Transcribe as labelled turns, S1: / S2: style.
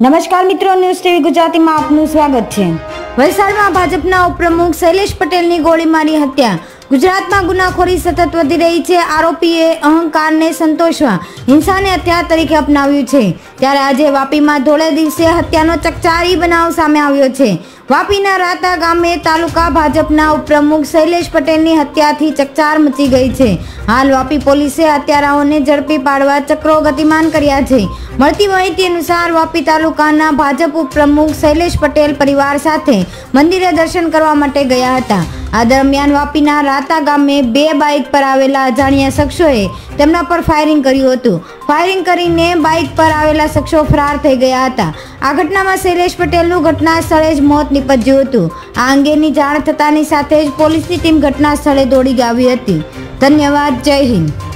S1: નમસ્કાર મિત્રો, news TV ગુજરાતીમાં આપનું સ્વાગત છે। વલસાડમાં ભાજપના ઉપપ્રમુખ શૈલેષ પટેલની ગોળીમારી હત્યા। ગુજરાતમાં ગુનાખોરી સતત વધી રહી છે। આરોપીએ અહંકારને સંતોષવા હિંસાને હથિયાર તરીકે અપનાવ્યું છે, ત્યારે આજે વાપીમાં ધોળે દિવસે હત્યાનો ચકચારી બનાવ સામે આવ્યો છે। વાપીના રાતા ગામે તાલુકા ભાજપના ઉપપ્રમુખ શૈલેષ પટેલની હત્યાથી ચકચાર મચી ગઈ છે। હાલ વાપી પોલીસે હત્યારાઓને ઝડપી પાડવા ચક્રો ગતિમાન કર્યા છે। મળતી માહિતી અનુસાર વાપી તાલુકાના ભાજપ ઉપપ્રમુખ શૈલેષ પટેલ પરિવાર સાથે મંદિરે દર્શન કરવા માટે ગયા હતા। આ દરમિયાન વાપીના રાતા ગામે બે બાઇક પર આવેલા અજાણ્યા શખ્સોએ તેમના પર ફાયરિંગ કર્યું હતું। ફાયરિંગ કરીને બાઇક પર આવેલા શખ્સો ફરાર થઈ ગયા હતા। આ ઘટનામાં શૈલેષ પટેલનું ઘટના સ્થળે જ મોત નીપજ્યું હતું। આ અંગેની જાણ થતાની સાથે જ પોલીસની ટીમ ઘટના સ્થળે દોડી આવી હતી। ધન્યવાદ। જય હિન્દ।